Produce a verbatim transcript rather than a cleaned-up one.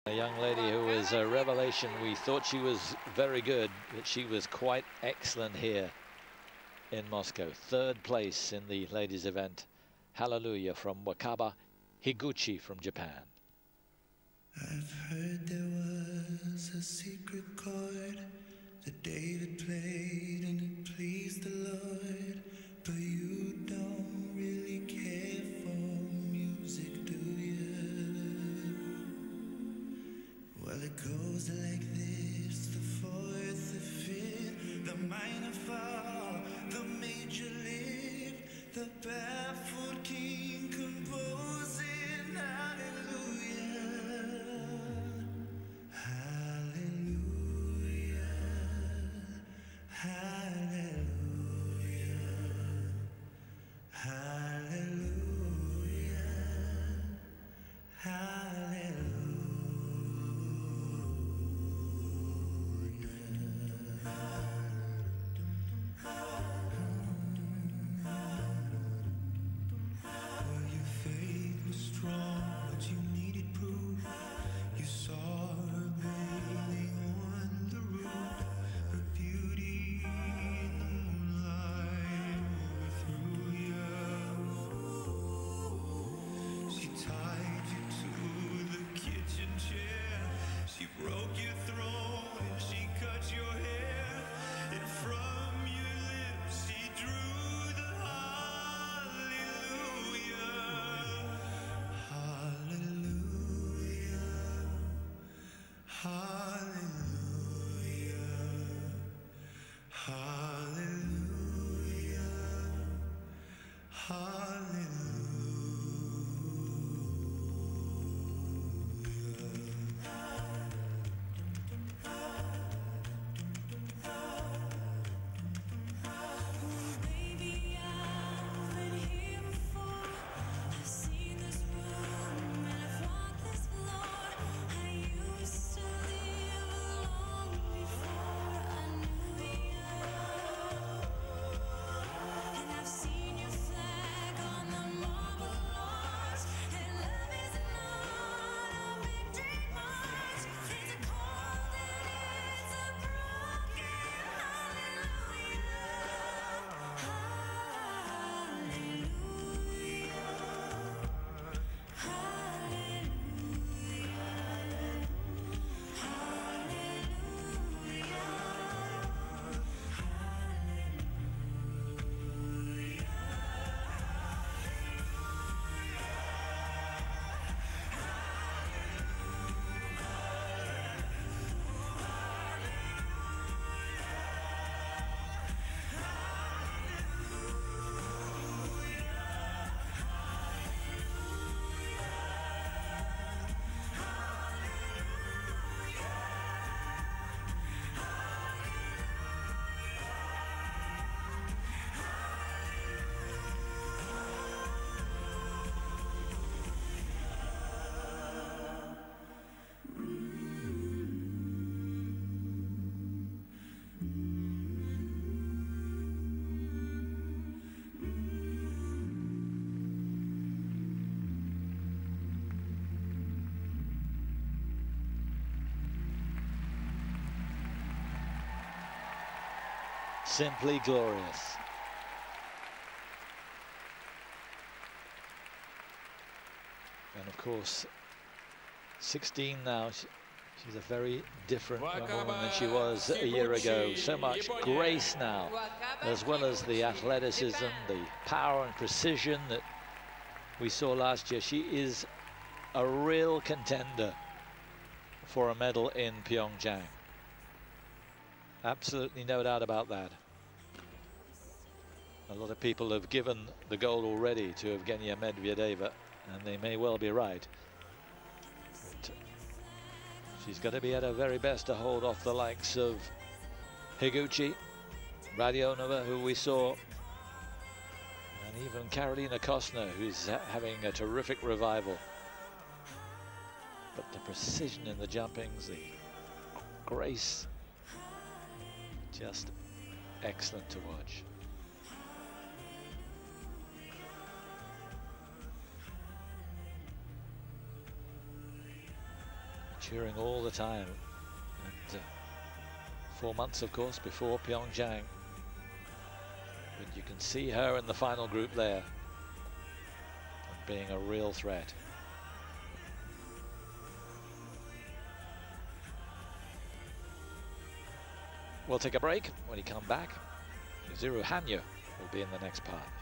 A young lady who was a revelation. We thought she was very good, but she was quite excellent here in Moscow. Third place in the ladies event. Hallelujah from Wakaba Higuchi from Japan. I've heard there was a secret chord that David played and it pleased the Lord, but you don't really care for music, do you? Well, it goes like this: the fourth, the fifth, the minor fall, the major lift, the barefoot king composing. Simply glorious. And of course, sixteen now, she, she's a very different woman than she was a year ago. So much grace now, as well as the athleticism, the power and precision that we saw last year. She is a real contender for a medal in Pyeongchang. Absolutely no doubt about that. A lot of people have given the gold already to Evgenia Medvedeva, and they may well be right. But she's got to be at her very best to hold off the likes of Higuchi, Radionova, who we saw, and even Karolina Kostner, who's ha having a terrific revival. But the precision in the jumpings, the grace, just excellent to watch. cheering all the time. And uh, four months, of course, before Pyeongchang. But you can see her in the final group there, and being a real threat. We'll take a break. When you come back, Yuzuru Hanyu will be in the next part.